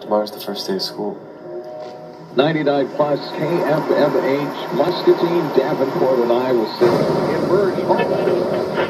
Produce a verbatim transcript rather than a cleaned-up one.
Tomorrow's the first day of school. ninety-nine plus K F M H, Muscatine, Davenport, and Iowa City. Emerge home.